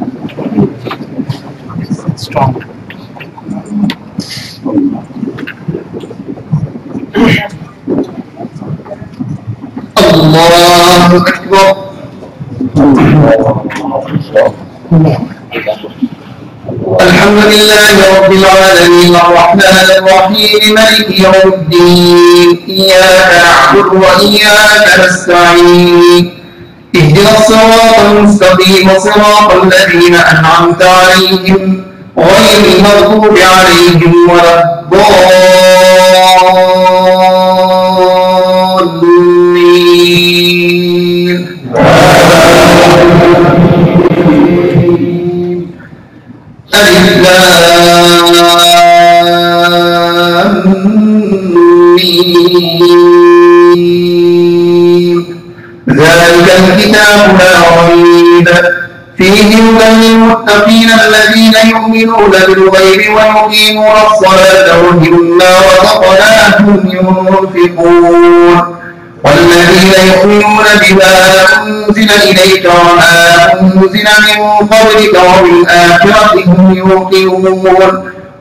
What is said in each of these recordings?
Strong. الله أكبر. الحمد لله رب العالمين الرحمن الرحيم مالك يوم الدين إياك نعبد وإياك نستعين اهدنا الصراط المستقيم صراط الذين أنعمت عليهم غير المغضوب عليهم ولا الضالين. ألف لام ميم ذلك الكتاب لا ريب فيه هدى للمتقين الذين يؤمنون بالغيب ويقيمون الصلاة ومما رزقناهم ينفقون والذين يؤمنون بما أنزل إليك وما أنزل من قبلك وبالآخرة هم يوقنون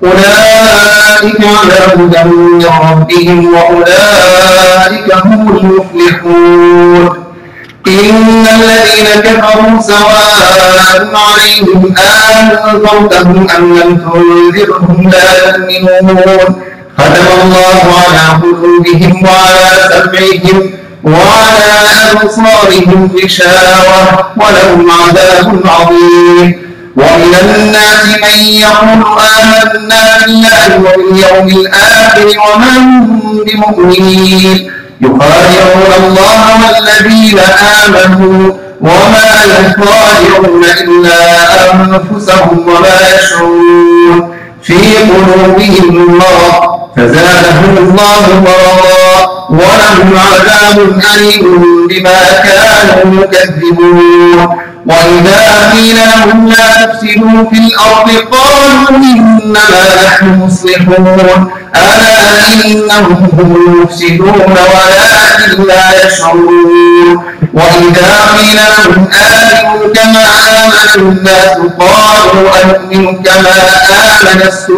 أولئك على هدى من ربهم وأولئك هم المفلحون. إن الذين كفروا سواء عليهم أنذرتهم أم لم تنذرهم لا يؤمنون ختم الله على قلوبهم وعلى سمعهم وعلى أبصارهم غشاوة ولهم عذاب عظيم. ومن الناس من يقول آمنا بالله وباليوم الآخر وما هم بمؤمنين يخادعون الله والذين آمنوا وما يخادعون إلا أنفسهم وما يشعرون في قلوبهم مرض فزادهم الله مرضا ولهم عذاب أليم بما كانوا يكذبون. وإذا قيل لهم لا تفسدوا في الأرض قالوا إنما نحن مصلحون ألا إنهم هم المفسدون ولكن لا يشعرون. وإذا قيل لهم آمنوا كما آمن الناس قالوا أنؤمن كما آمن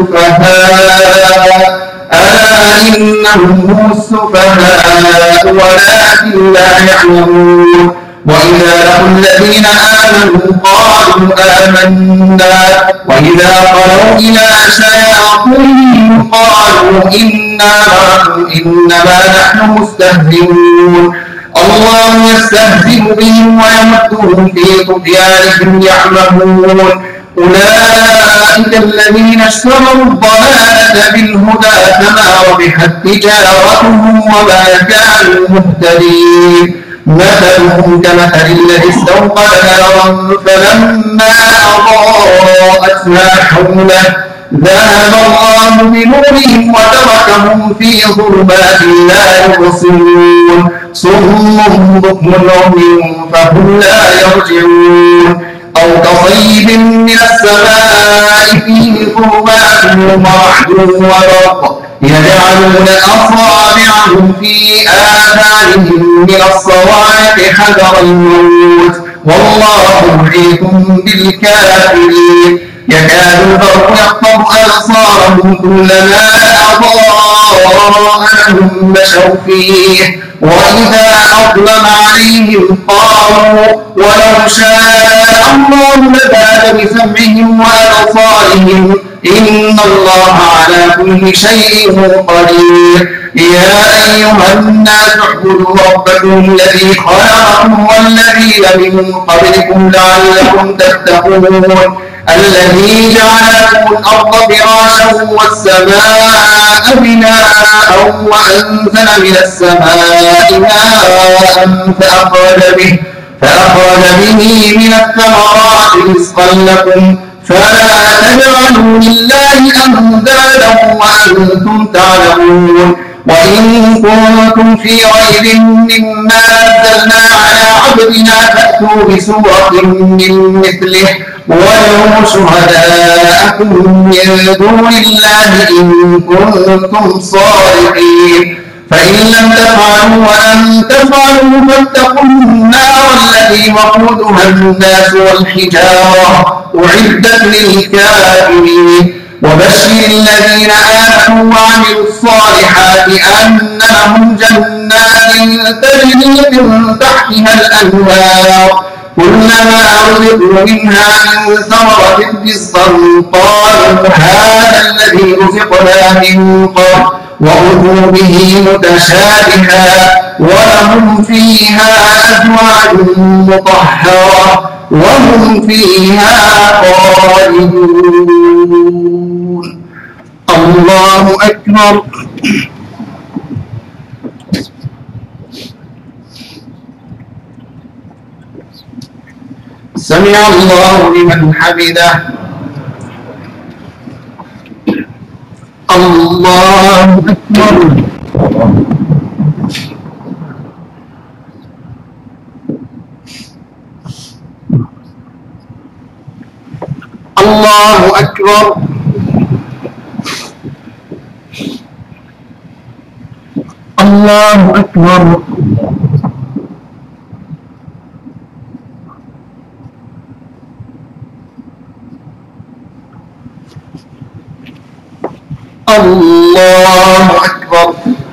السفهاء ألا إنهم هم السفهاء ولكن لا يعلمون. وإذا لقوا الذين آمنوا قالوا آمنا وإذا خلوا إلى شياطينهم قالوا إنا معكم إنما نحن مستهزئون. الله يستهزئ بهم ويمدهم في طغيانهم يعمهون. أولئك الذين اشتروا الضلالة بالهدى فما ربحت تجارتهم وما كانوا مهتدين. مثلهم كمثل الذي استوقد نارا فلما أضاءت ما حوله ذهب الله بنورهم وتركهم في ظلمات لا يبصرون صم بكم عمي فهم لا يرجعون. أو كصيب من السماء فيه ظلمات ورعد وبرق يجعلون أصابعهم في آذانهم من الصواعق حذر الموت والله محيط بالكافرين. يكاد البرق يخطف أبصارهم كلما أضاء لهم مشوا فيه وإذا أظلم عليهم قالوا ولو شاء الله لذهب بسمعهم وأبصارهم إن الله على كل شيء قدير. يا أيها الناس اعبدوا ربكم الذي خلقكم والذين من قبلكم لعلكم تتقون الذي جعل لكم الأرض فراشا والسماء بناء وأنزل من السماء ماء فأخرج به من الثمرات رزقا لكم فلا تجعلوا لله أندادا وأنتم تعلمون. وإن كنتم في ريب مما نزلنا على عبدنا فأتوا بسورة من مثله وادعوا شهداءكم من دون الله إن كنتم صادقين. فإن لم تفعلوا ولن تفعلوا فاتقوا النار التي وقودها الناس والحجارة أعدت للكافرين وبشر الذين آمنوا وعملوا الصالحات أن لهم جنات تجري من تحتها الأنهار كلما رزقوا منها من ثمرة رزقا قالوا هذا الذي رزقنا من قبل وأتوا به متشابها ولهم فيها أزواج مطهرة وهم فيها خالدون. الله أكبر. سمع الله لمن حمده. الله أكبر. الله أكبر. الله أكبر. الله أكبر.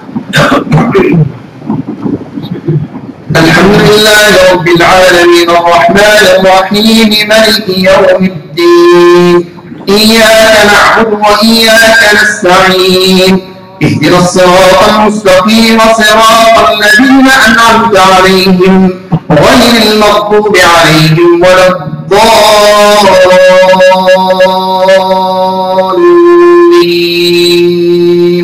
الحمد لله رب العالمين الرحمن الرحيم مالك يوم الدين إياك نعبد وإياك نستعين اهدنا الصراط المستقيم صراط الذين أنعمت عليهم غير المغضوب عليهم ولا الضالين.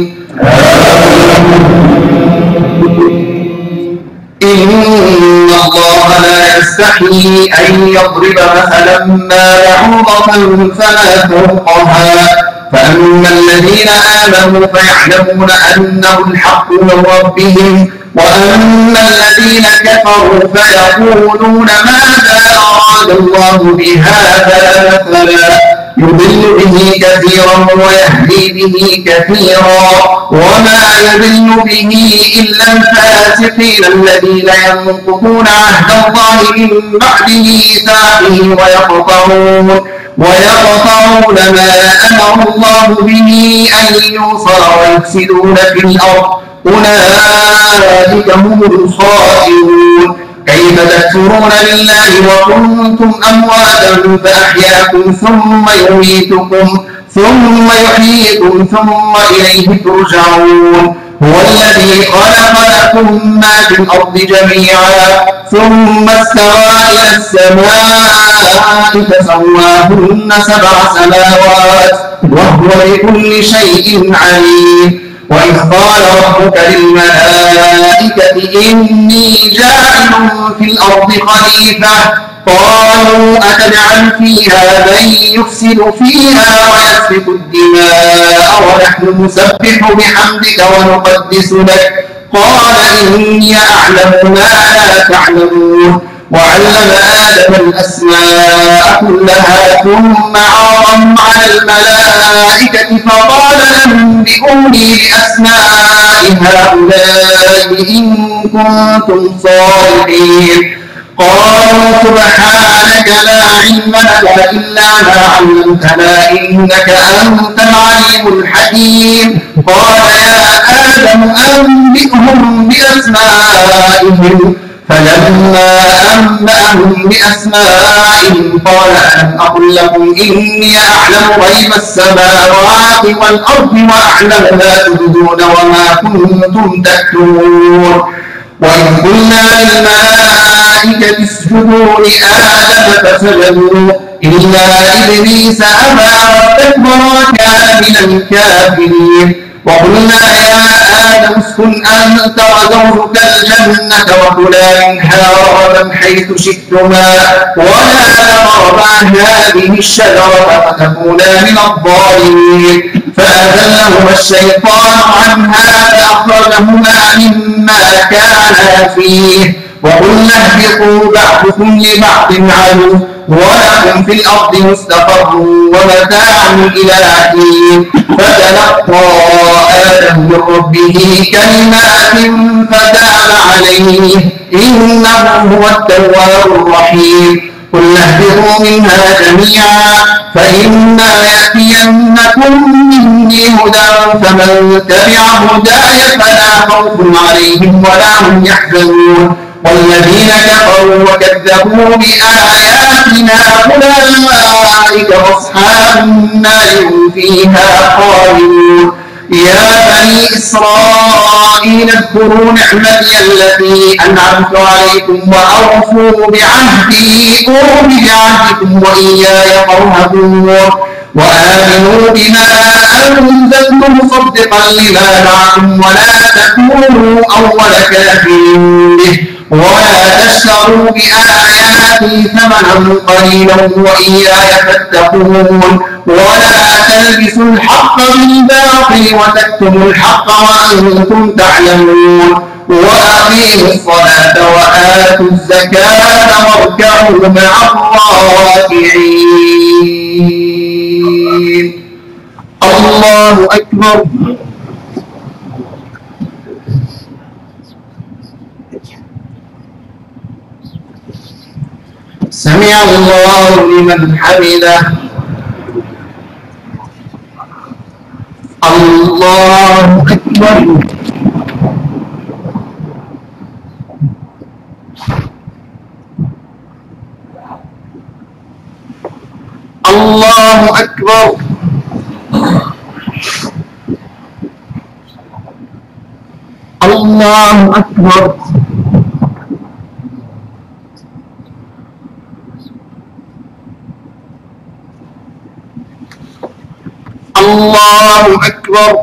إن الله لا يستحيي أن يضرب مثلا ما بعوضة فما فوقها فأما الذين آمنوا فيعلمون أنه الحق من ربهم وأما الذين كفروا فيقولون ماذا أراد الله بهذا مثلا يضل به كثيرا ويهدي به كثيرا وما يضل به إلا الفاسقين الذين ينقضون عهد الله من بعد ميثاقه ويقطعون ما أمر الله به أن يوصل ويفسدون في الأرض أولئك هم الخاسرون. كيف تكفرون بالله وكنتم أمواتا فأحياكم ثم يميتكم ثم يحييكم ثم إليه ترجعون. هو الذي خلق لكم ما في الأرض جميعا ثم استوى إلى السماء فسواهن 7 سماوات وهو بكل شيء عليم. وإذ قال ربك للملائكة إني جاعل في الأرض خليفة قالوا أتجعل فيها من يفسد فيها ويسفك الدماء ونحن نسبح بحمدك ونقدس لك قال إني أعلم ما لا تعلمون. وعلم آدم الأسماء كلها ثم عرضهم على الملائكة فقال أنبئوني بأسماء هؤلاء إن كنتم صادقين. قالوا سبحانك لا علم لنا إلا ما علمتنا إنك أنت العليم الحكيم. قال يا آدم أنبئهم بأسمائهم فلما أنبأهم بأسمائهم قال ألم أقل لكم إني أعلم غيب السماوات والأرض وأعلم ما تبدون وما كنتم تكتمون. وإذ قلنا للملائكة اسجدوا لآدم فسجدوا إلا إبليس أبى واستكبر وكان من الكافرين. وقلنا يا آدم اسكن أنت وزوجك الجنة وكلا منها رغدا حيث شئتما ولا تقربا هذه الشجرة فتكونا من الظالمين. فأزلهما الشيطان عنها فأخرجهما مما كانا فيه وقلنا اهبطوا بعضكم لبعض عدو ولكم في الأرض مستقر ومتاع إلى حين. فتلقى آدم من ربه كلمات فتاب عليه إنه هو التواب الرحيم. قل اهبطوا منها جميعا فإما يأتينكم مني هدى فمن تبع هداي فلا خوف عليهم ولا هم يحزنون والذين كفروا وكذبوا بآياتنا أولئك أصحاب النار هم فيها خالدون يا بني إسرائيل اذكروا نعمتي التي أنعمت عليكم وأوفوا بعهدي أوف بعهدكم وإياي فارهبون وآمنوا بما أنزلت مصدقا لما معكم ولا تكونوا أول كافر به ولا تشتروا بآياتي ثمنا قليلا وإياي فاتقون ولا تلبسوا الحق بالباطل وتكتموا الحق وأنتم تعلمون وأقيموا الصلاة وآتوا الزكاة واركعوا مع الراكعين. الله أكبر. سمع الله لمن حمده. الله أكبر. الله أكبر. الله أكبر. الله أكبر.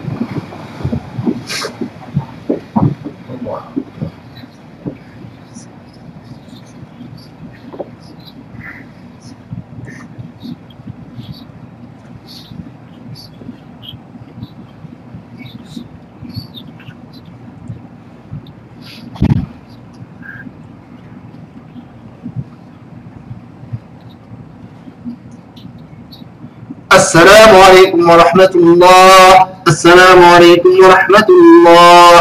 السلام عليكم ورحمة الله. السلام عليكم ورحمة الله.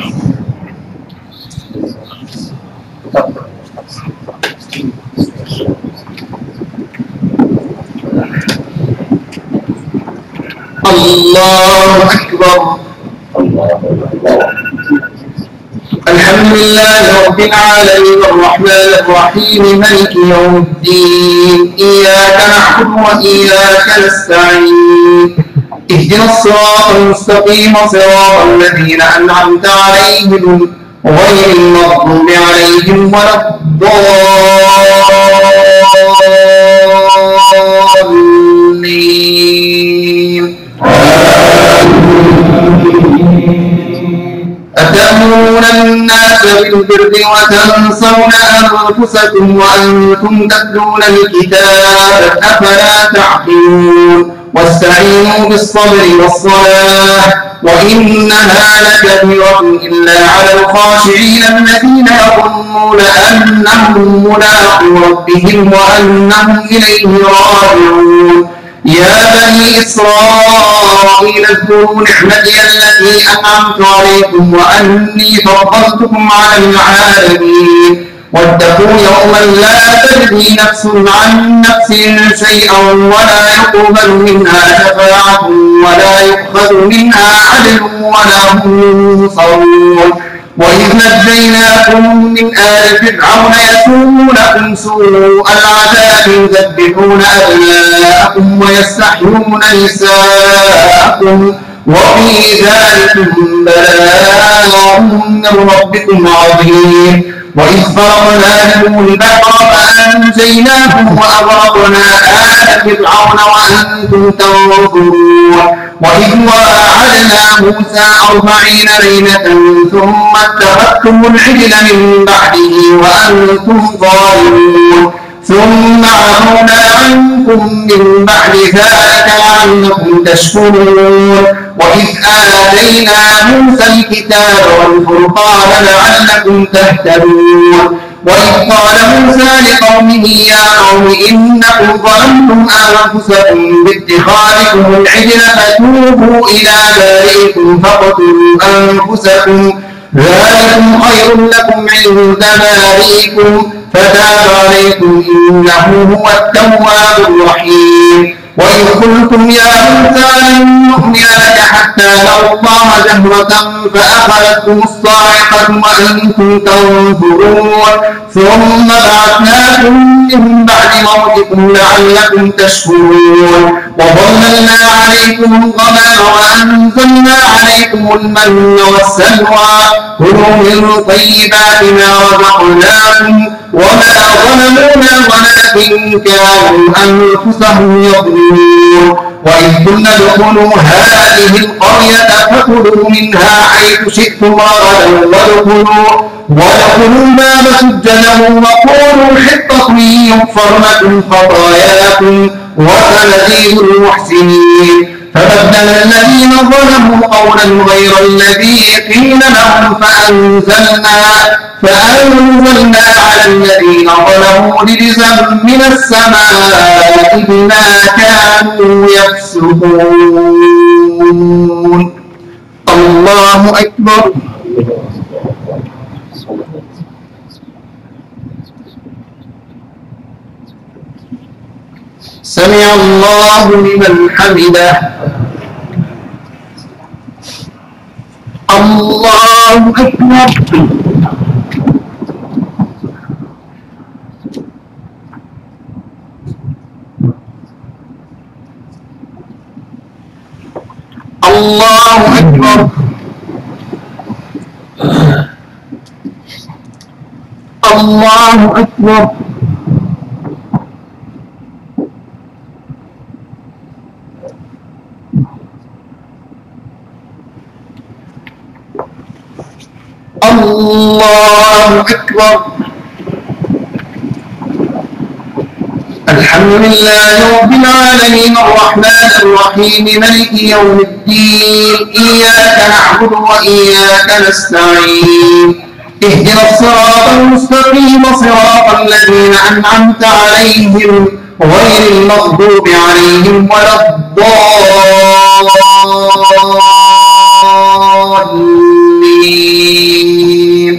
الله أكبر. الحمد لله رب العالمين الرحمن الرحيم مالك يوم الدين إياك نعبد وإياك نستعين اهدنا الصراط المستقيم صراط الذين أنعمت عليهم غير المغضوب عليهم ولا الضالين. أتأمرون الناس بالبر وتنسون أنفسكم وأنتم تتلون الكتاب أفلا تعقلون واستعينوا بالصبر والصلاة وإنها لكبيرة إلا على الخاشعين الذين يظنون أنهم ملاقو ربهم وأنهم إليه راجعون. يا بني إسرائيل اذكروا نعمتي التي أنعمت عليكم وأني فضلتكم على العالمين واتقوا يوما لا تجزي نفس عن نفس شيئا ولا يقبل منها شفاعة ولا يؤخذ منها عدل ولا هم ينصرون. وإذ نجيناكم من آل فرعون يسومونكم سوء العذاب يذبحون أبناءكم ويستحيون نساءكم وفي ذلكم بلاء من ربكم عظيم. وإذ فرقنا بكم البحر فأنجيناكم وأغرقنا آل فرعون وأنتم تنظرون. وإذ واعدنا موسى 40 ليلة ثم اتخذتم العجل من بعده وأنتم ظالمون ثم عفونا عنكم من بعد ذلك لعلكم تشكرون. وإذ آتينا موسى الكتاب والفرقان لعلكم تهتدون. وإذ قال موسى لقومه يا قوم إنكم ظلمتم أنفسكم باتخاذكم العجل فتوبوا إلى بارئكم ذلكم خير لكم عند بارئكم فتاب عليكم إنه هو التواب الرحيم. وإذ قلتم يا موسى لن نؤمن لك حتى نرى الله جهرة فأخذتكم الصاعقة وأنتم تنظرون ثم بعثناكم من بعد موتكم لعلكم تشكرون وظللنا عليكم الغمام وأنزلنا عليكم المن والسلوى كلوا من طيبات ما رزقناكم وما ظلمونا ولكن كانوا أنفسهم يظلمون. وإذ قلنا ادخلوا هذه القرية فكلوا منها حيث شئتم رغدا وادخلوا الباب سجدا وقولوا حطة يغفر لكم خطاياكم وسنزيد المحسنين. فبدل الذين ظلموا قولا غير الذي قيل لهم فأنزلنا على الذين ظلموا رجزا من السماء بما كانوا يفسقون. الله أكبر. سمع الله لمن حمده. الله أكبر. الله أكبر. الله أكبر. الله أكبر. الحمد لله رب العالمين الرحمن الرحيم مالك يوم الدين إياك نعبد وإياك نستعين اهدنا الصراط المستقيم صراط الذين أنعمت عليهم غير المغضوب عليهم ولا الضالين.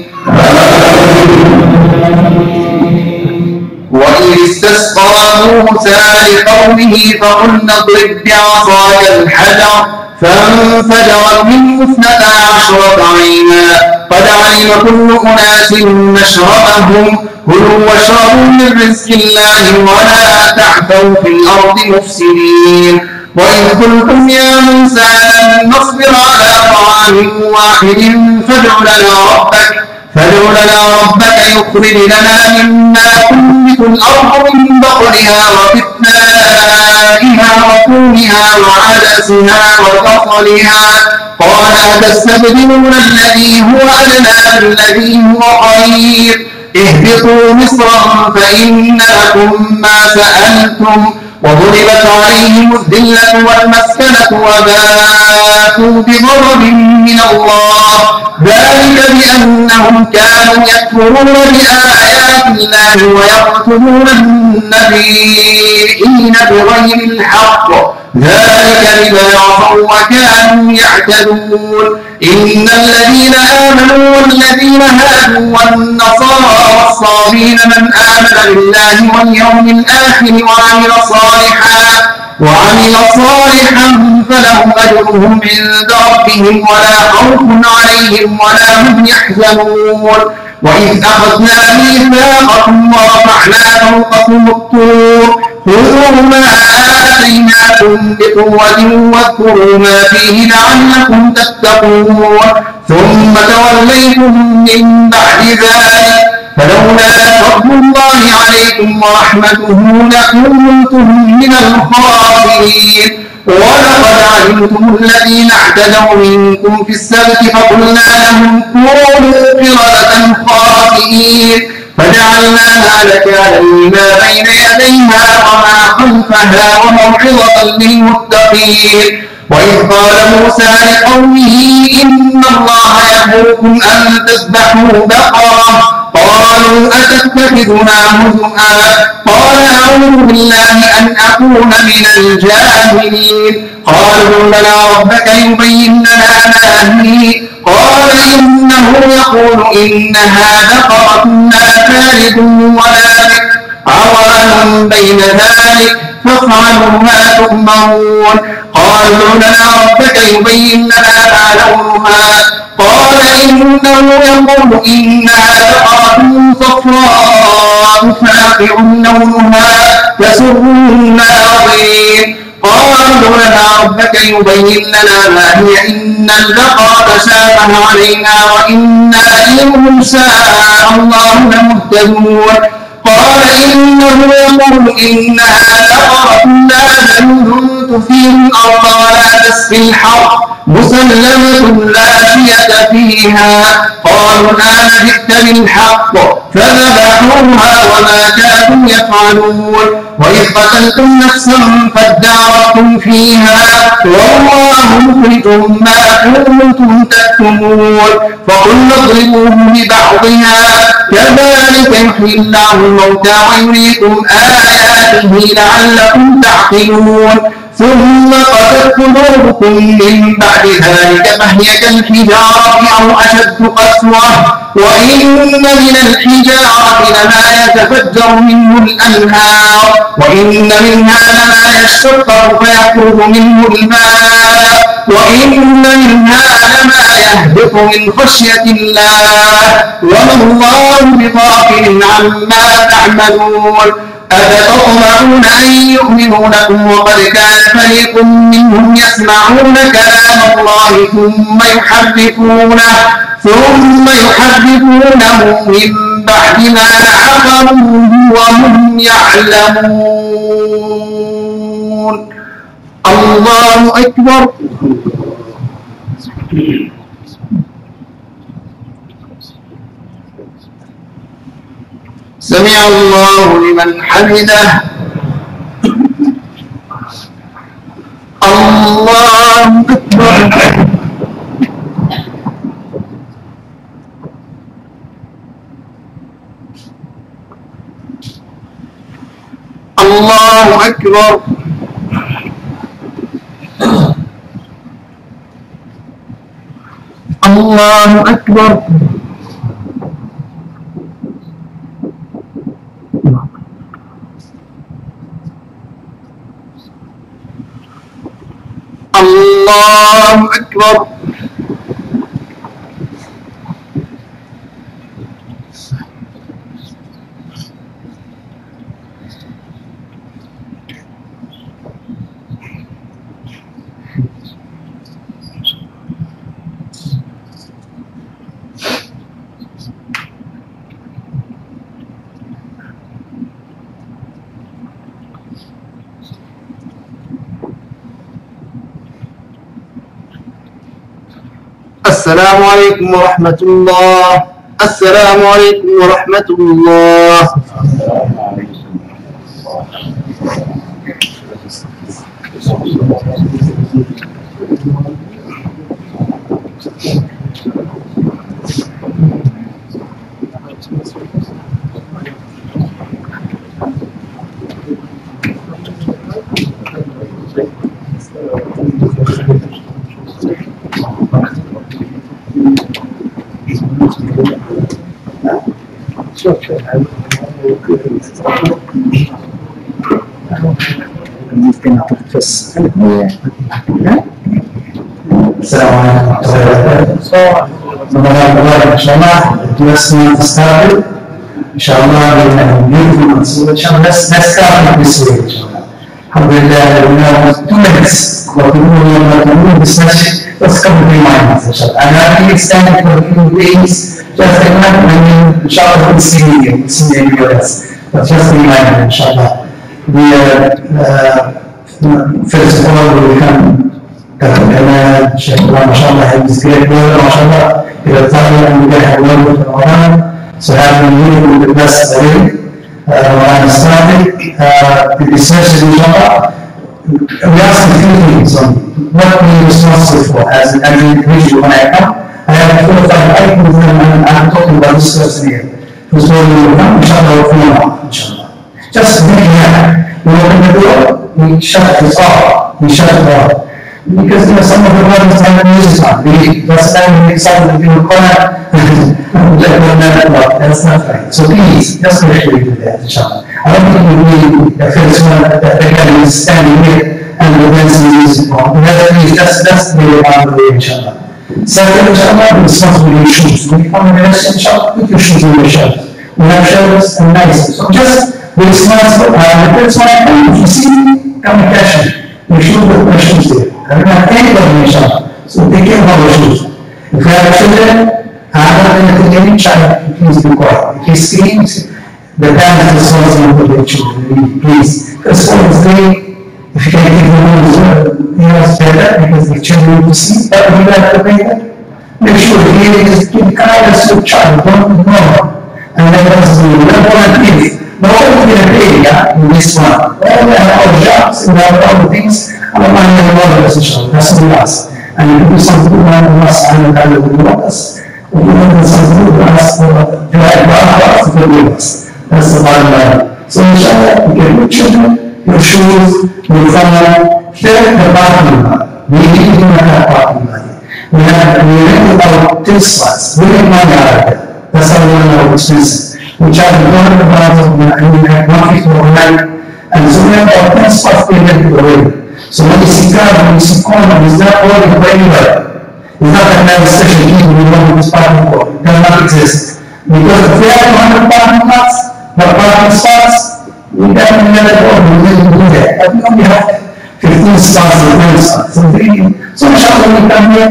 وإذ استسقى موسى لقومه فقلنا اضرب بعصاك الحجر فانفجرت منه 12 عينا قد علم كل أناس مشربهم كلوا واشربوا من رزق الله ولا تعثوا في الأرض مفسدين. وإذ قلتم يا موسى لن نصبر على طعام واحد فادع لنا ربك يخرج لنا مما تنبت الأرض من بقلها وقثائها وفومها وعدسها وبصلها قال أتستبدلون الذي هو أدنى بالذي هو خير اهبطوا مصرا فإن لكم ما سألتم وضربت عليهم الذلة والمسكنة وباءوا بغضب من الله ذلك بأنهم كانوا يكفرون بآيات الله ويقتلون النبيين بغير الحق ذلك بما عصوا وكانوا يعتدون. إن الذين آمنوا والذين هادوا والنصارى والصابين من آمن بالله واليوم الآخر وعمل صالحا فلهم أجرهم عند ربهم ولا خوف عليهم ولا هم يحزنون. وإذ أخذنا ميثاقكم ورفعنا فوقكم الطور خذوا ما آتيناكم بقوة واذكروا ما فيه لعلكم تتقون ثم توليتم من بعد ذلك فلولا فضل الله عليكم ورحمته لكنتم من الخاسرين. ولقد علمتم الذين اعتدوا منكم في السبت فقلنا لهم كونوا قردة خاسئين فجعلناها نكالا لما بين يديها وما خلفها وموعظة للمتقين. وإذ قال موسى لقومه إن الله يأمركم أن تذبحوا بقرة قالوا أتتخذنا هزؤا قال أعوذ بالله أن أكون من الجاهلين. قالوا لنا ربك يبين لنا ما هي قال إنه يقول إنها بقرة لا فارض ولا بكر عوان بين ذلك فافعلوا ما تؤمرون. قالوا لنا ربك يبين لنا ما لونها قال إنه يقول إنها بقرة صفراء فاقع لونها تسر الناظرين. قالوا لنا ربك يبين لنا ما هي إن البقرة تشابه علينا وإنا إن شاء الله لمهتدون. قال إنه يقول إنها بقرة لا تنبت فيه الأرض ولا تسقي الحرث مسلمة لا شية فيها. قالوا الآن جئت بالحق فذبحوها وما كانوا يفعلون. وإذ قتلتم نفسا فادارأتم فيها والله مخرج ما كنتم تكتمون. فقلنا اضربوه ببعضها كذلك يحيي الله الموتى ويريكم آياته لعلكم تعقلون. ثم قست قلوبكم من بعد ذلك فهي كالحجارة أو أشد قسوة وإن من الحجارة لما يتفجر منه الأنهار وإن منها لما يشقق فيخرج منه الماء وإن منها لما يهبط من خشية الله وما الله بغافل عما تعملون. أفتطمعون أن يؤمنوا لكم وقد كان فريق منهم يسمعون كلام الله ثم يحرفونه من بعد ما عقلوه وهم يعلمون. الله أكبر. سمع الله لمن حمده. الله أكبر. الله أكبر. الله أكبر. الله أكبر. السلام عليكم ورحمة الله. السلام عليكم ورحمة الله. السلام عليكم إن شاء الله درسنا نستقبل إن شاء الله beautiful مسؤول إن شاء الله نستقبل بسهولة إن شاء الله. الحمد لله لنا 2 minutes وتقولون business let's come to remind إن شاء الله. And I think it's time for a few days just إن شاء الله we'll see anywhere else. But just a reminder إن شاء الله. First of all we come كمان شيخ الله ما شاء الله هيسكريت ما شاء الله إلى الطالب المجاهد والله في رمضان. So having you with the best way and starting the research in Java. We ask a few things on what we are responsible for as an individual when I come. I have 4 or 5 items and I'm talking about this person here. Who's going to come, inshallah, we'll come out, inshallah. Just make it happen. We open the door, we shut it off, we shut it off. Because some of the brothers have music on. We just time we excited to do a corner and let them know that's not right. So please, just make sure you do that, inshallah. I don't think we need the first one that the guy is standing here and the dancing music on. Please, that's the way around the way, inshallah. Second, inshallah, the responsibility shoes. When you come in the rest, inshallah, put your shoes in your shelves. We have shelves and nice. So just be responsible. The first one, if you see, come and catch me. You should put my shoes there. I don't have anybody, inshallah. So take care of our shoes. If you have children, I don't have any child, please be quiet. If he screams, the parents are responsible for their children, please. Because for this day, if you can give them it's better because the children will see that we have to make it. Make sure you just give kindness to your child, don't ignore. And then also, we don't want to give. No one will pay in this one. All we have our jobs, we have all the things. Allah will reward us, inshallah. That's the last. And if you do something good on us, Allah will reward us. If you do something good on us, you have God to forgive us. That's the bottom line. So inshallah, you get your children, your shoes, your phone, fill the parking lot. We need to have parking lot. We rent out 2 spots. We make money out of it. That's how we run our expenses. We charge $100 and we have 150 overnight. And so we have about 10 spots we rent it away. So when you see God, when you see corner, it's not ordered for anybody. It's not that kind of special people we want this parking for. It does not exist. Because if we have 100 parking lots, but parking spots, we definitely let it order. We didn't do that. But we only have 15 spots or 20 spots. So inshallah, when we come here,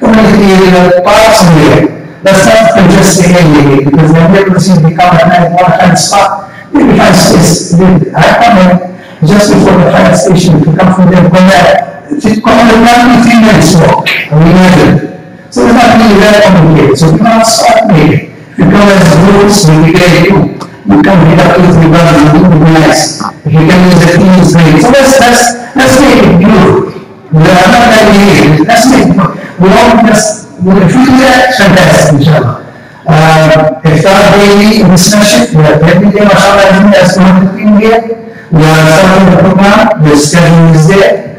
park somewhere. Let's not just say anyway, because when people see we come at night, one kind of spot, maybe find space. I come here just before the fire station. If you come from there, go back. Come on, 3 minutes walk. And we measure. So it's not really that complicated. So we can't start maybe. If you come as groups, we get you. You come here up to 3 brothers and do nice. If you can use the team's great. So let's make it beautiful. We are not that way. Let's make it. We all just, if we do that, fantastic, inshallah. If that daily in this session, we have every day, mashallah, as we have been here. We are starting the program, the schedule is there.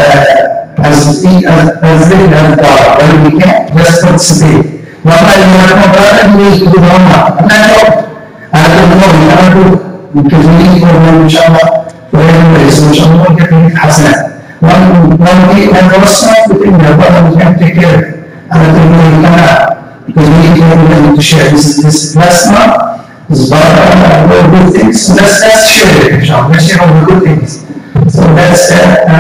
As late as dark, when we can, just participate. One time we have no brother, we need to do the homework. I don't know, we cannot do it. Because we need to go, inshallah, for everybody. So, inshallah, we get the hasanah. One day, and our staff within the brother, we can take care of it. And I think we cannot. Because we need to have everybody to share this last month. This brother, all good things. So let's share it, inshallah. Let's share all the good things. So that's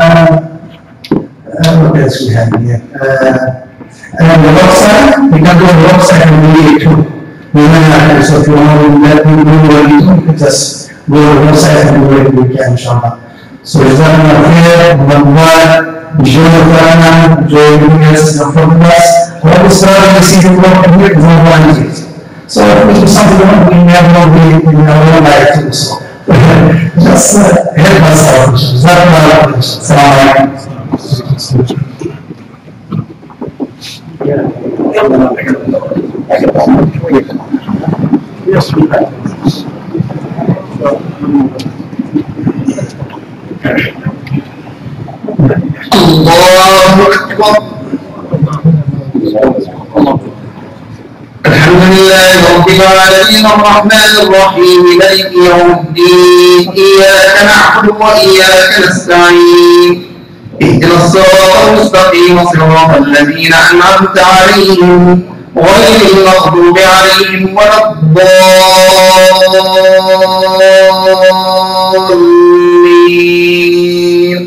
what else we have here? And the website, we can go to the website and read it too. So if you want to let me know what you do, you can just go to the website and do it we can, inshallah. So is that not here? Number 1, Joe Lucas, from us. All the stuff you see the work here is not languages. So if we do something wrong, we have no way in our own life too. So just help us out. Is that not Yes, we have. Allahu Akbar. الحمد لله رب العالمين الرحمن الرحيم مالك يوم الدين إياك نعبد وإياك نستعين اهدنا الصراط المستقيم صراط الذين أنعمت عليهم غير المغضوب عليهم ولا الضالين.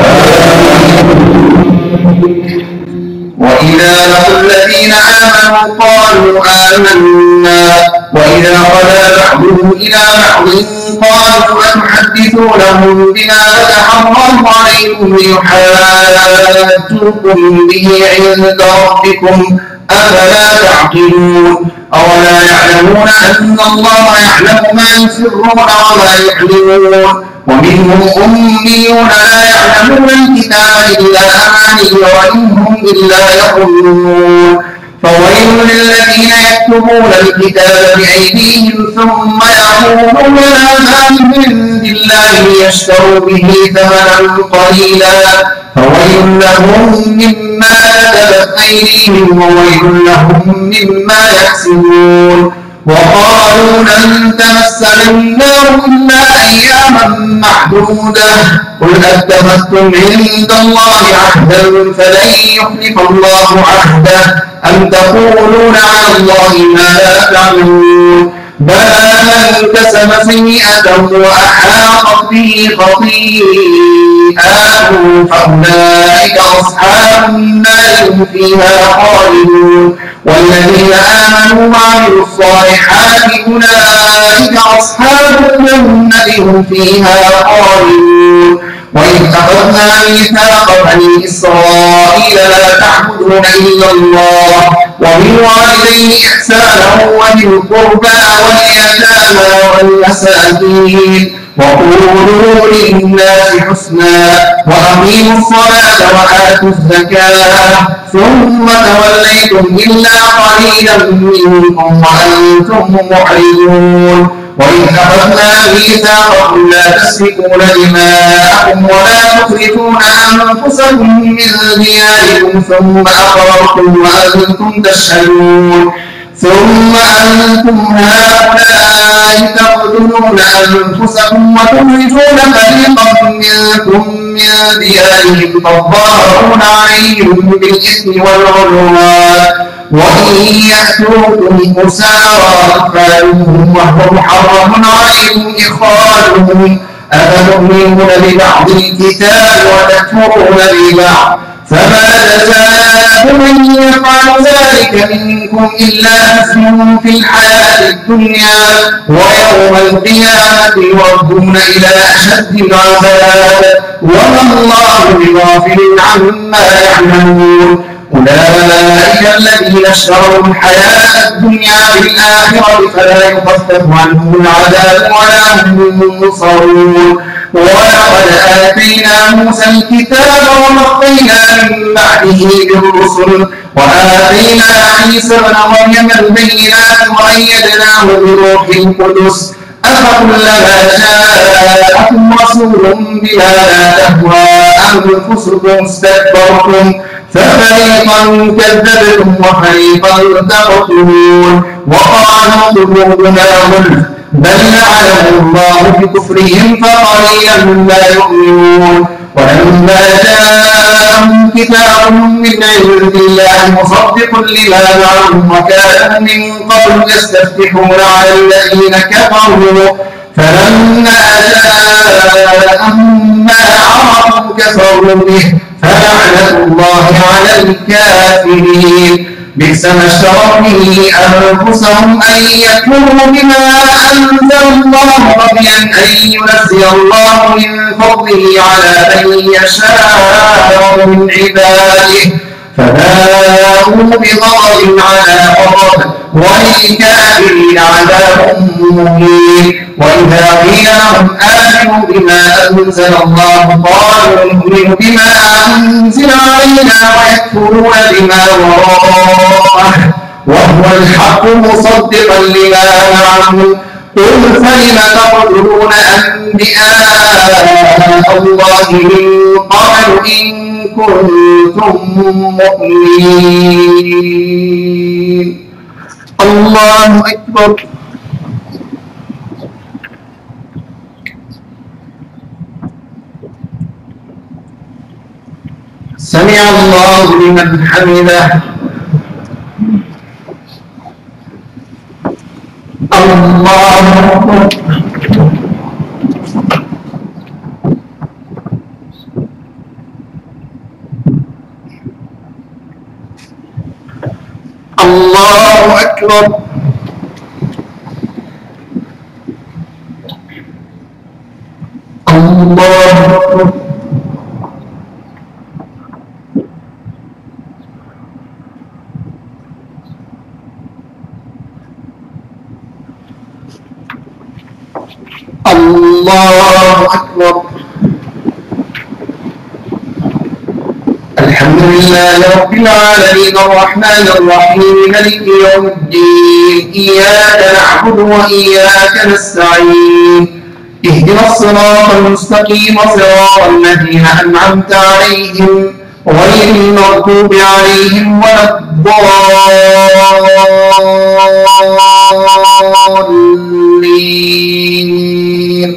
وإذا لقوا الذين آمنوا قالوا آمنا وإذا خلا بعضهم إلى بعض قالوا أتحدثونهم بما فتح الله عليكم ليحاجوكم به عند ربكم أفلا تعقلون أولا يعلمون أن الله يعلم ما يسرون وما يعلنون ومنهم أميون لا يعلمون الكتاب إلا أماني وإن هم إلا يظنون فويل للذين يكتبون الكتاب بأيديهم ثم يقولون هذا من عند الله ليشتروا به ثمنا قليلا فويل لهم مما كتبت أيديهم وويل لهم مما يكسبون. وقالوا لن تمسنا النار إلا أياما معدودة قل أتخذتم عند الله عهدا فلن يخلف الله عهده أم تقولون على الله ما لا تعلمون. بلى من كسب سيئة وأحاطت به خطيئته فأولئك أصحاب النار هم فيها خالدون. والذين آمنوا وعملوا الصالحات أولئك أصحاب الجنة هم فيها خالدون. وإذ أخذنا ميثاق بني إسرائيل لا تعبدون إلا الله وبالوالدين إحسانا وذي القربى واليتامى والمساكين وقولوا للناس حسنا وأقيموا الصلاة وآتوا الزكاة ثم توليتم إلا قليلا منكم وأنتم معرضون. وإذ أخذنا ميثاقكم لا تسفكون دماءكم ولا تخرجون أنفسكم من دياركم ثم أقررتم وأنتم تشهدون. ثم أنتم هؤلاء تقتلون أنفسكم وتخرجون فريقا منكم من ديارهم تظاهرون عليهم بالإثم والعدوان وإن يأتوكم أسارى تقتلوهم وهو محرم عليكم إخراجهم أفتؤمنون ببعض الكتاب وتكفرون ببعض فما جزاء من يفعل ذلك منكم إلا خزي في الحياة الدنيا ويوم القيامة يردون إلى أشد العذاب وما الله بغافل عما يعملون. أولئك الذين اشتروا الحياة الدنيا بالآخرة فلا يخفف عنهم العذاب ولا هم ينصرون. ولقد آتينا موسى الكتاب ووصينا من بعده بالرسل وآتينا عيسى ابن مريم البينات وأيدناه بروح القدس أفكلما جاءكم رسول بما لا تهوى أنفسكم استكبرتم ففريقا كذبتم وفريقا تقتلون. وقالوا قلوبنا غلف بل لعنهم الله بكفرهم فقليلا ما يؤمنون. ولما جاءهم كتاب من عند الله مصدق لما معهم وكانوا من قبل يستفتحون على الذين كفروا فلما جاءهم ما عرفوا كفروا به فلعنة الله على الكافرين. بئس ما اشتروا به أنفسهم أن يكفروا بما أنزل الله بغيا أن ينزل الله من فضله على من يشاء من عباده فباءوا بغضب على غضب وللكافرين عذاب مهين. وإذا قيل لهم آمنوا بما أنزل الله قالوا نؤمن بما أنزل علينا ويكفرون بما وراءه وهو الحق مصدقا لما معهم قل فلم تقتلون أنبياء الله من قبل إن كنتم مؤمنين. الله أكبر. سمع الله لمن حمده. الله أكبر. الله أكبر. الله أكبر. الله أكبر. الحمد لله رب العالمين الرحمن الرحيم مالك يوم الدين إياك نعبد وإياك نستعين اهدنا الصراط المستقيم صراط الذين أنعمت عليهم غير المغضوب عليهم ولا الضالين.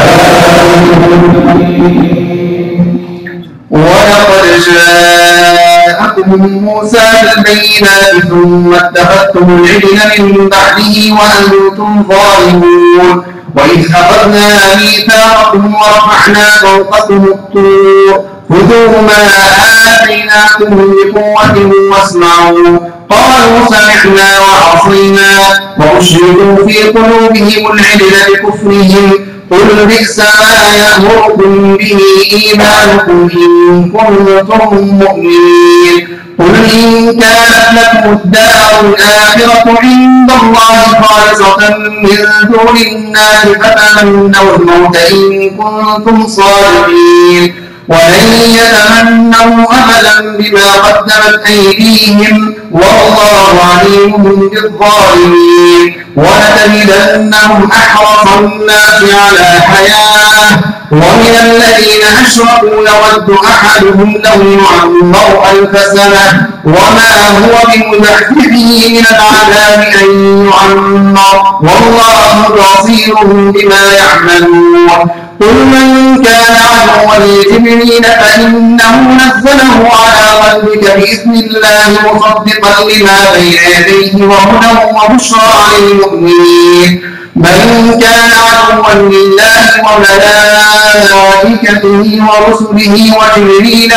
ولقد جاءكم موسى بالبينات ثم اتخذتم العجل من بعده وأنتم ظالمون. وإذ أخذنا ميثاقكم ورفعنا فوقكم الطور خذوا ما آتيناكم بقوة واسمعوا. قالوا سمعنا وعصينا وأشركوا في قلوبهم العجل بكفرهم. قل بئس ما يأمركم به إيمانكم إن كنتم مؤمنين. قل إن كانت لكم الدار الآخرة عند الله خالصة من دون الناس فتمنوا الموت إن كنتم صادقين. ولن يتمنوا أبدا بما قدمت أيديهم والله عليم بالظالمين. ولتجدنهم أحرص الناس على حياة ومن الذين أشركوا يود أحدهم لو يعمر 1000 سنة وما هو بمزحزحه من العذاب أن يعمر والله بصير بما يعملون. قل من كان عدوا لجبريل فإنه نزله على قلبك بإذن الله مصدقا لما بين يديه وهدى وبشرى للمؤمنين. من كان عدوا لله وملائكته ورسله وجبريل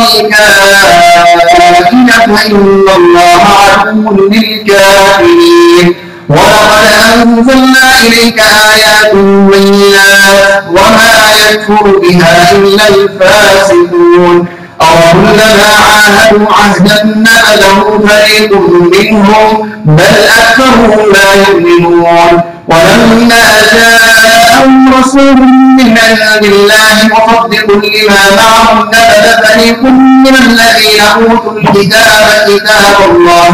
وميكائيل فإن الله عدو للكافرين. ولقد أنزلنا إليك آيات بينات وما يكفر بها إلا الفاسقون. أوكلما عاهدوا عهدا نبذه فريق منهم بل أكثرهم لا يؤمنون. ولما جاءهم رسول من عند الله مصدق لما معهم نبذ فريق من الذين أوتوا الكتاب كتاب الله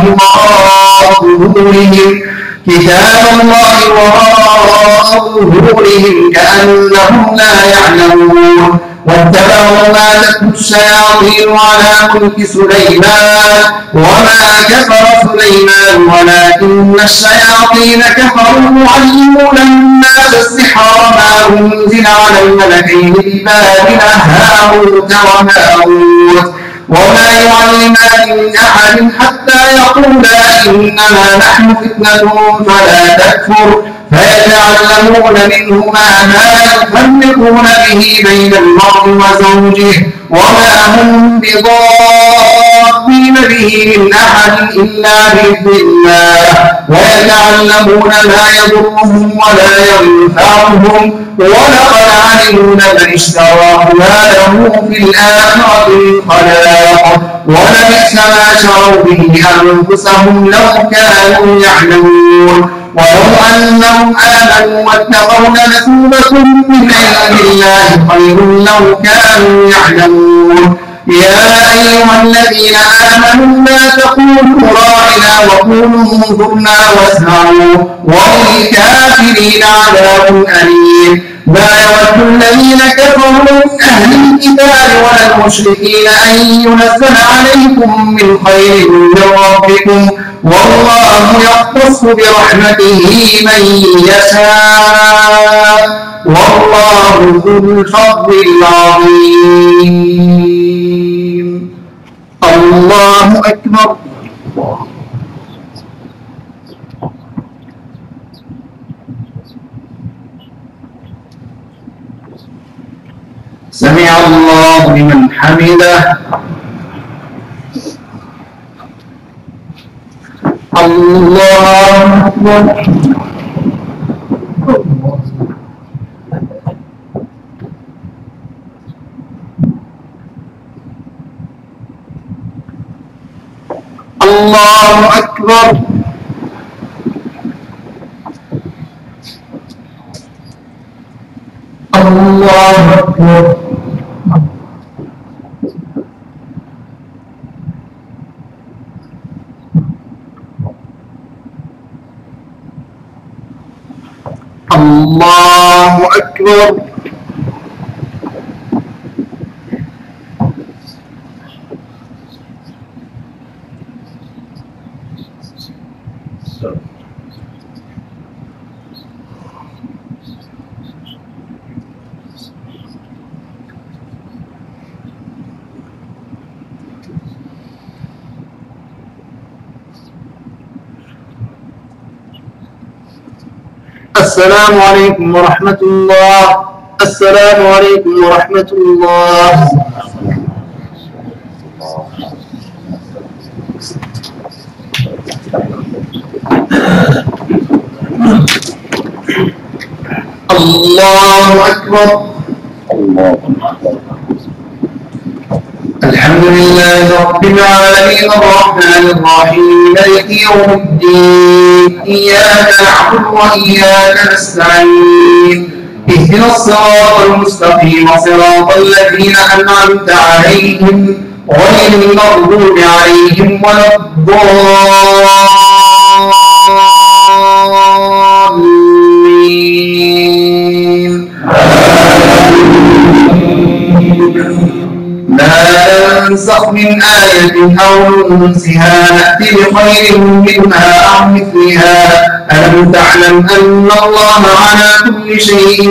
وراء ظهورهم كأنهم لا يعلمون. واتبعوا ما تتلو الشياطين على ملك سليمان وما كفر سليمان ولكن الشياطين كفروا يعلمون الناس السحر وما أنزل على الملكين ببابل هاروت وماروت وما يعلمان من أحد حتى يقولا إنما نحن فتنة فلا تكفر فيتعلمون منهما ما يفرقون به بين المرء وزوجه وما هم بضارين به من أحد إلا بإذن الله ويتعلمون ما يضرهم ولا ينفعهم ولقد علموا لمن اشتراه ما له في الآخرة من خلاق ولبئس ما شروا به أنفسهم لو كانوا يعلمون. ولو أنهم آمنوا واتقوا لمثوبة من عند الله خير لو كانوا يعلمون. يا أيها الذين آمنوا لا تقولوا راعنا وقولوا انظرنا واسمعوا وللكافرين عذاب أليم. ما يود الذين كفروا من أهل الكتاب ولا المشركين أن ينزل عليكم من خير من ربكم والله يختص برحمته من يشاء والله ذو الفضل العظيم. الله أكبر. سمع الله لمن حمده. الله أكبر. الله أكبر. الله أكبر. الله أكبر. أكبر. السلام عليكم ورحمة الله. السلام عليكم ورحمة الله. الله أكبر. الحمد لله رب العالمين الرحمن الرحيم مالك يوم الدين إياك نعبد وإياك نستعين اهدنا الصراط المستقيم صراط الذين أنعمت عليهم غير المغضوب عليهم ولا الضالين. ما ننسخ من آية أو ننسها نأتي بخير منها أو مثلها ألم تعلم أن الله على كل شيء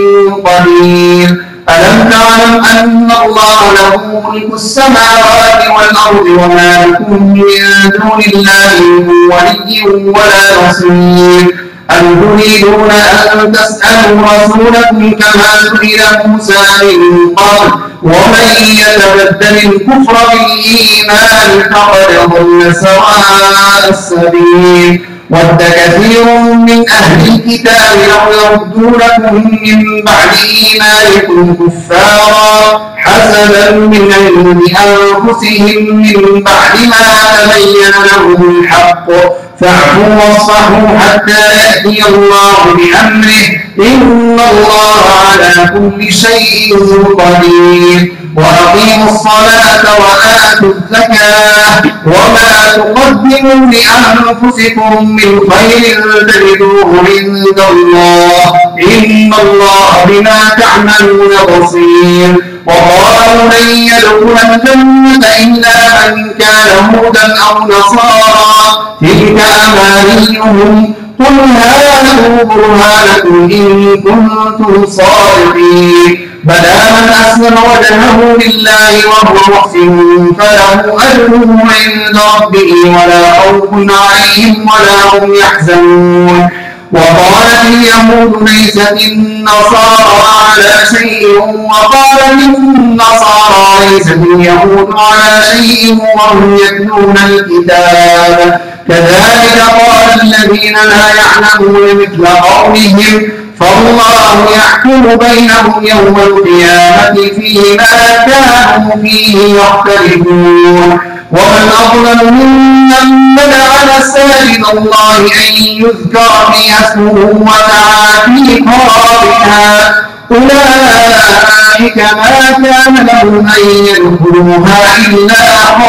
قدير ألم تعلم أن الله له ملك السماوات والأرض وما لكم من دون الله من ولي ولا نصير أم تريدون أن تسألوا رسولكم كما سئل موسى من قبل ومن يتبدل الكفر بالإيمان فقد ضل سواء السبيل ود كثير من أهل الكتاب لو يردونكم من بعد إيمانكم كفارا حسدا من عند أنفسهم من بعد ما تبين لهم الحق فاعفوا واصفحوا حتى يأتي الله بأمره إن الله على كل شيء قدير وأقيموا الصلاة وآتوا الزكاة وما تقدموا لأنفسكم من خير تجدوه عند الله إن الله بما تعملون بصير وقالوا لن يدخل الجنة إلا من كان هودا أو نصارى تلك أمانيهم قل هاتوا برهانكم إن كنتم صادقين بلى من أسلم وجهه لله وهو محسن فله أجره عند ربه ولا خوف عليهم ولا هم يحزنون وقالت اليهود ليست النصارى على شيء وقالت النصارى ليست اليهود على شيء وهم يتلون الكتاب كذلك قال الذين لا يعلمون مثل قولهم فالله يحكم بينهم يوم القيامة فيما كانوا فيه يختلفون ومن أظلم ممن منع مساجد الله أن يذكر فيها اسمه وسعى في خرابها أولئك ما كان لهم أن يدخلوها إلا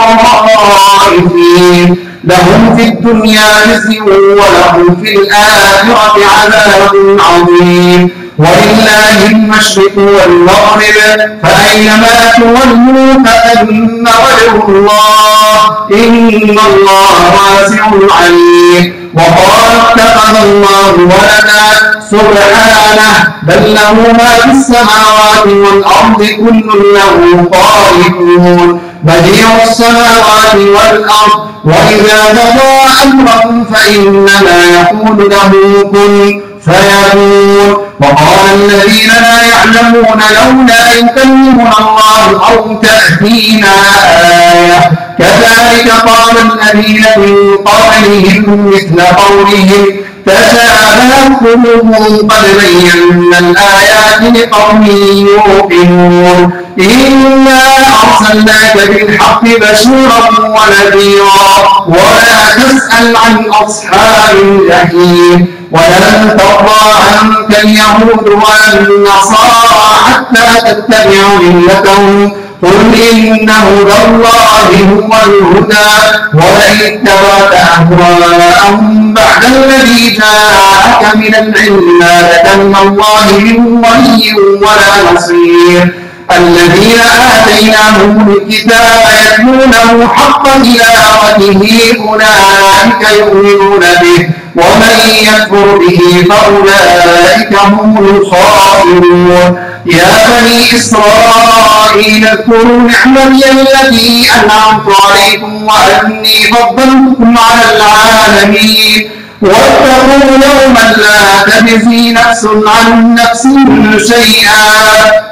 خائفين لهم في الدنيا خزي ولهم في الآخرة عذاب عظيم ولله المشرق والمغرب فأينما تولوا فثم وجه الله إن الله واسع عليم وقالوا اتخذ الله ولدا سبحانه بل له ما في السماوات والأرض كل له قانتون بديع السماوات والأرض وإذا قضى أمرا فإنما يقول له كن فيكون وقال الذين لا يعلمون لولا يكلمنا الله أو تأتينا آية كذلك قال الذين من قبلهم مثل قولهم تشابهت قلوبهم قد بينا الآيات لقوم يوقنون إنا أرسلناك بالحق بشيرا ونذيرا ولا تسأل عن أصحاب الجحيم ولن ترضى عنك اليهود ولا النصارى حتى تتبع ملتهم قل إن هدى الله هو الهدى ولئن اتبعت أهواءهم بعد الذي جاءك من العلم ما لك من الله من ولي ولا نصير الذين آتيناهم الكتاب يتلونه حق تلاوته أولئك يؤمنون به ومن يكفر به فأولئك هم الخاسرون يا بني إسرائيل اذكروا نعمتي التي أنعمت عليكم وأني فضلتكم على العالمين واتقوا يوما لا تجزي نفس عن نفس شيئا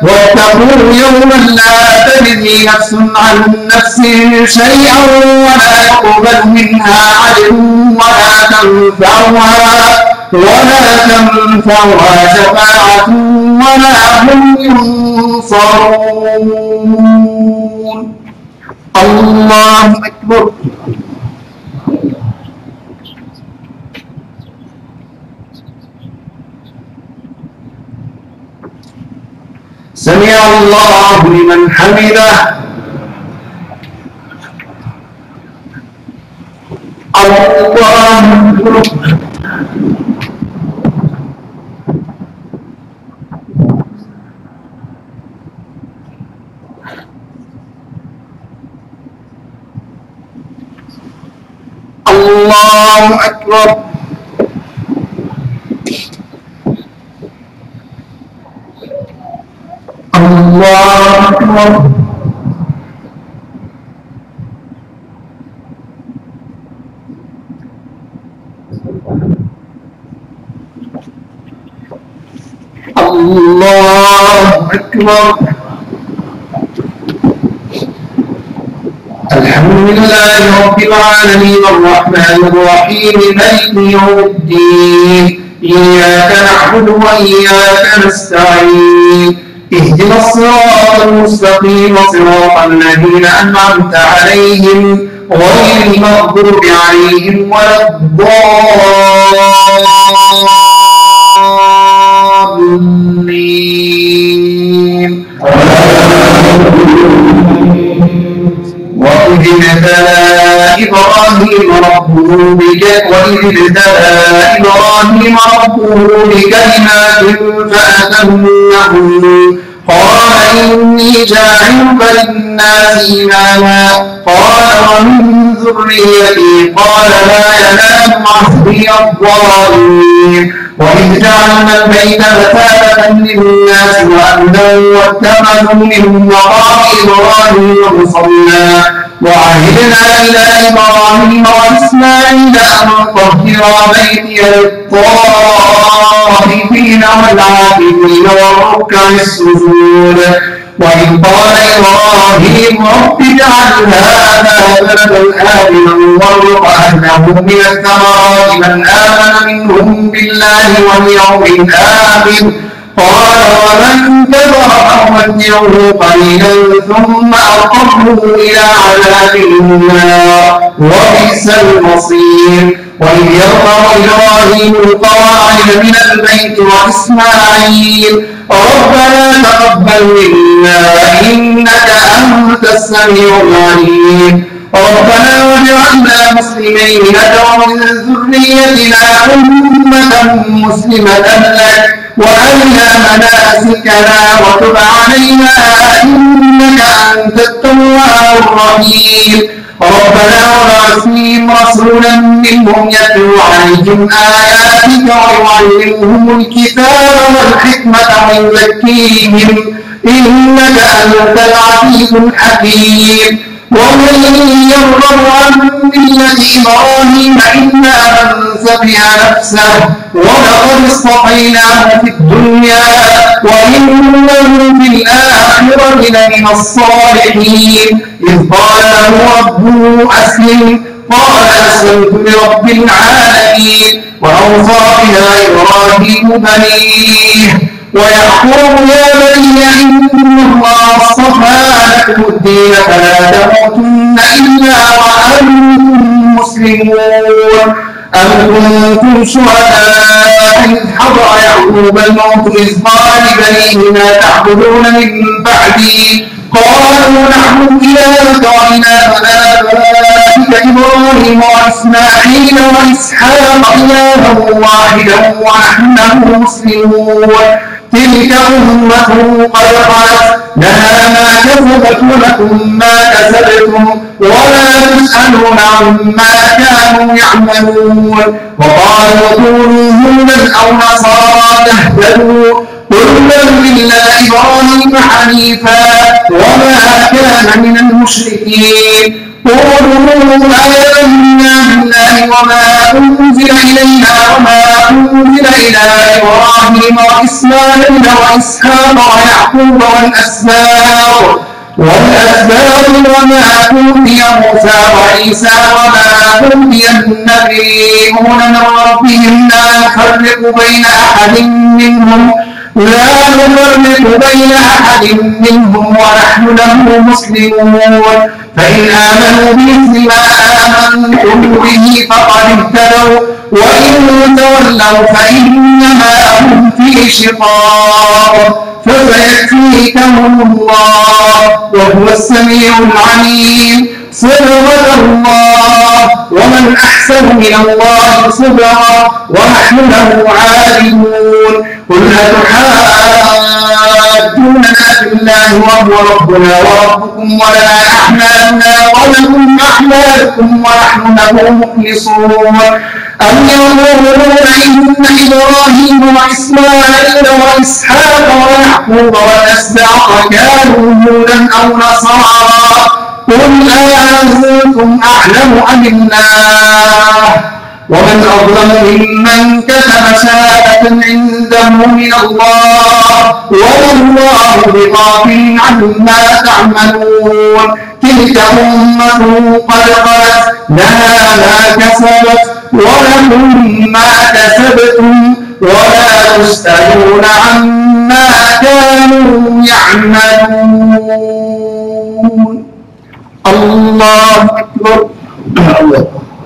ولا يقبل منها عدل ولا تنفعها شفاعة ولا هم ينصرون. الله أكبر. سمع الله لمن حمده. الله أكبر. الله أكبر. الله أكبر. الله أكبر. الحمد لله رب العالمين الرحمن الرحيم مالك يوم الدين إياك نعبد وإياك نستعين اهدنا الصراط المستقيم صراط الذين أنعمت عليهم غير المغضوب عليهم ولا الضالين. وإذ ابتلى إبراهيم ربه بكلمات فأتمهن قال إني جاعلك للناس إماما قال ومن ذريتي قال لا ينال عهدي الظالمين. وإذ جعلنا البيت مثابة للناس وأمنا واتخذوا من مقام إبراهيم مصلى وعهدنا إلى إبراهيم وإسماعيل أن طهرا بيتي للطائفين والعاكفين والركع السجود. وإذ قال إبراهيم رب اجعل هذا بلدا آمنا وارزق أهله من الثمرات من آمن منهم بالله واليوم الآخر قال ومن كفر فأمتعه قليلا ثم أضطره إلى عذاب النار وبئس المصير. وإذ يرفع إبراهيم القواعد من البيت وإسماعيل ربنا تقبل منا إنك أنت السميع العليم ربنا واجعلنا مسلمين لك ومن ذريتنا أمة مسلمة لك وأرنا مناسكنا وتب علينا إنك أنت التواب الرحيم. ربنا وابعث فيهم رسولا منهم يتلو عليهم آياتك ويعلمهم الكتاب والحكمة ويزكيهم إنك أنت العزيز الحكيم. ومن يرغب عن ملة إبراهيم إلا من سفه نفسه ولقد اصطفيناه في الدنيا وإنه في الآخرة لمن الصالحين. إذ قال له ربه أسلم قال أسلمت لرب العالمين. وأوصى بها إبراهيم بنيه ويعقوب يا بني إن الله اصطفى لكم الدين فلا تموتن إلا وأنتم مسلمون. أم كنتم شهداء إذ حضر يعقوب الموت إذ قال لبنيه ما تعبدون من بعدي قالوا نعبد إلهك وإله آبائك إبراهيم وإسماعيل وإسحاق إلها واحدا ونحن له مسلمون تلك أمة قد خلت لها ما كسبت ولكم ما كسبتم ولا تسألون عما كانوا يعملون وقالوا كونوا هودا أو نصارى تهتدوا قل بل ملة إبراهيم حنيفا وما كان من المشركين قولوا آمنا بالله وما أنزل إلينا وما أنزل إلى إبراهيم وإسماعيل وإسحاق ويعقوب والأسباط وما أوتي موسى وعيسى وما أوتي النبيون من ربهم لا نفرق بين أحد منهم ونحن له مسلمون فإن آمنوا بمثل ما آمنتم به فقد اهتدوا وإن تولوا فإنما هم في شقاق فسيكفيكهم الله وهو السميع العليم صبغة الله ومن أحسن من الله صبغة ونحن له عابدون قل أتحاجوننا في الله وهو ربنا وربكم ولنا أعمالنا ولكم أعمالكم ونحن له مخلصون أم يقولون إن إبراهيم وإسماعيل وإسحاق ويعقوب والأسباط كانوا هودا أو نصارى قل أأنتم أعلم أم الله ومن أظلم ممن كتم شهادة عنده من الله وما الله بغافل عما تعملون تلك أمة قد خلت لها ما كسبت ولكم ما كسبتم ولا تسألون عما كانوا يعملون الله أكبر الله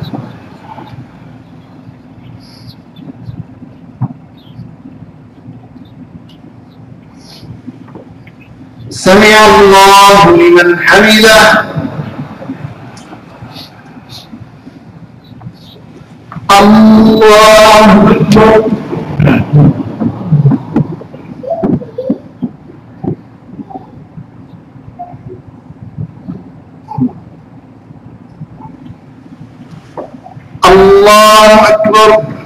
سمع الله لمن حمده الله أكبر الله أكبر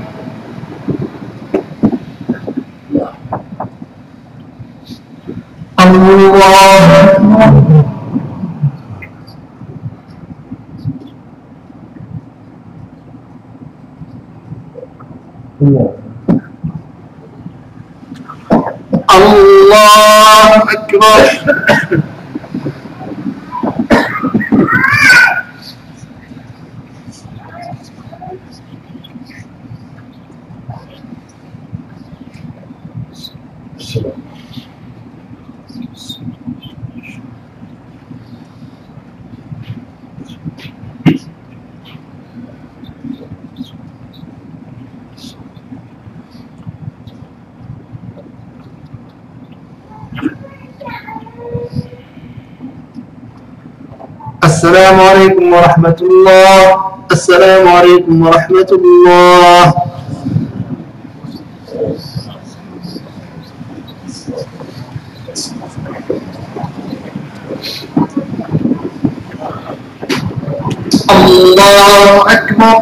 الله الله أكبر السلام عليكم ورحمة الله. السلام عليكم ورحمة الله. الله أكبر.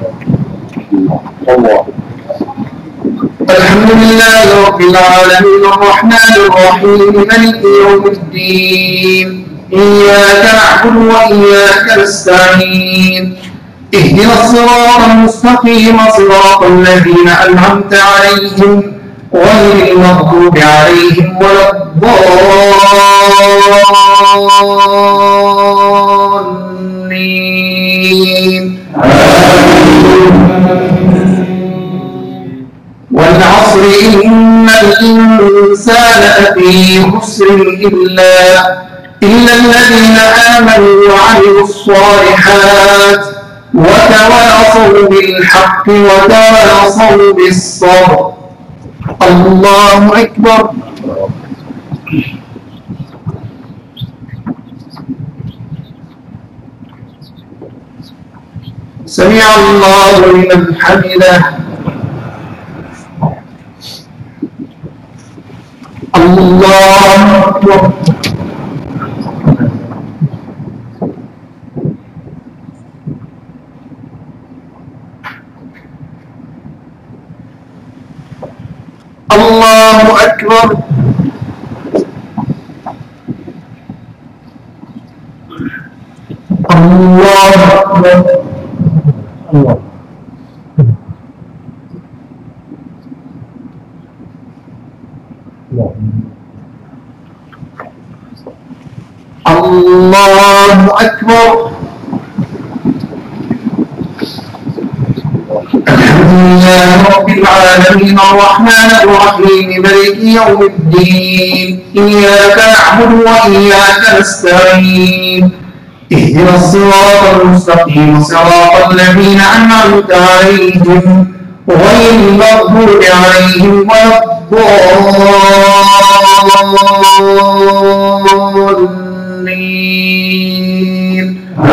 الله. الحمد لله رب العالمين الرحمن الرحيم مالك يوم الدين إياك نعبد وإياك نستعين اهدنا الصراط المستقيم صراط الذين أنعمت عليهم غير المغضوب عليهم ولا الضالين والعصر إن الإنسان لفي خسر إلا الذين آمنوا وعملوا الصالحات وتواصوا بالحق وتواصوا بالصبر. الله أكبر. سمع الله لمن حمده. الله أكبر. الله أكبر. الله أكبر. الله أكبر. الحمد لله رب العالمين الرحمن الرحيم مالك يوم الدين إياك نعبد وإياك نستعين اهدنا الصراط المستقيم صراط الذين أنعمت عليهم غير المغضوب عليهم ولا الضالين.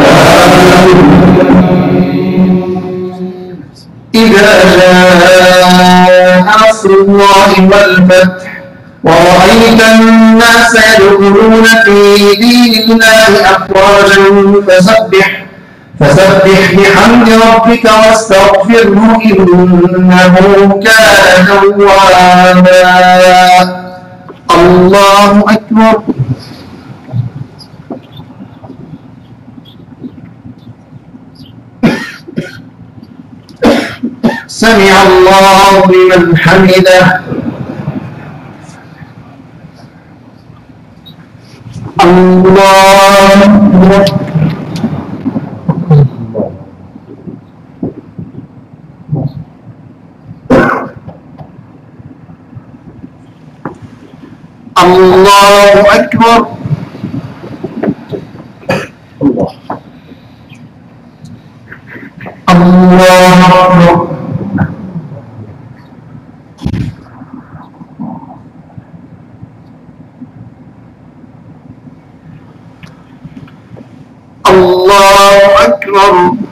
إذا جاء نصر الله والفتح ورأيت الناس يدخلون في دين الله أفواجا فسبح بحمد ربك واستغفره إنه كان توابا. الله أكبر. سمع الله لمن حمده. الله أكبر. الله أكبر. الله أكبر. الله أكبر.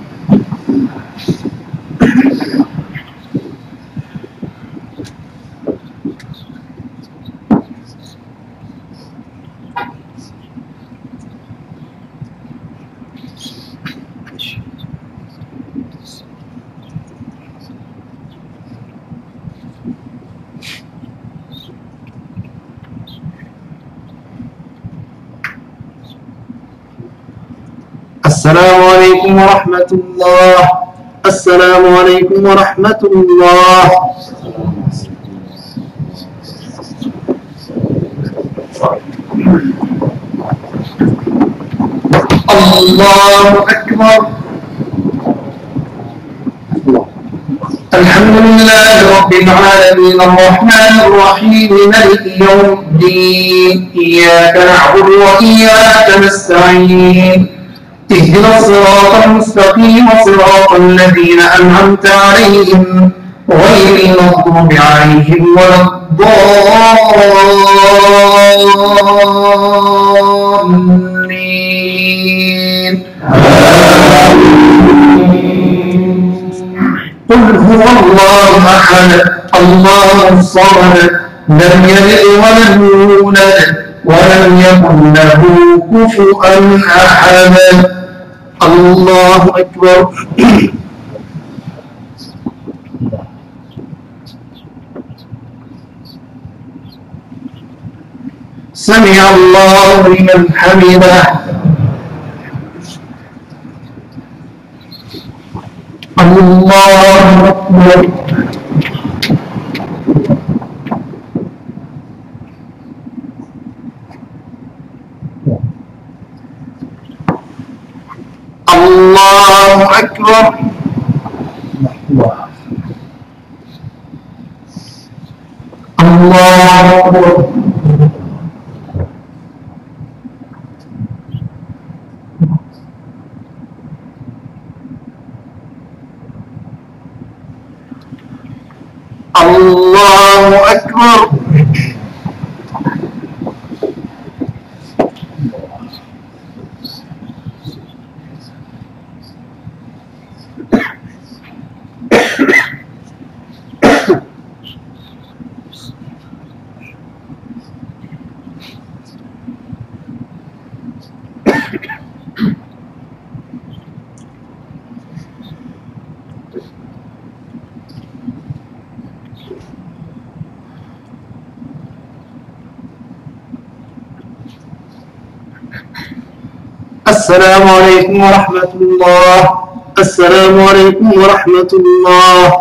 السلام عليكم ورحمة الله. السلام عليكم ورحمة الله. الله أكبر. الحمد لله رب العالمين الرحمن الرحيم مالك يوم الدين إياك نعبد وإياك نستعين اهدنا الصراط المستقيم صراط الذين أنعمت عليهم غير المغضوب عليهم ولا الضالين. قل هو الله أحد الله الصمد لم يلد ولم يولد ولم يكن له كفوا أحد. الله أكبر. سمع الله لمن حمده. الله أكبر. الله أكبر. الله أكبر. الله أكبر. السلام عليكم ورحمة الله. السلام عليكم ورحمة الله.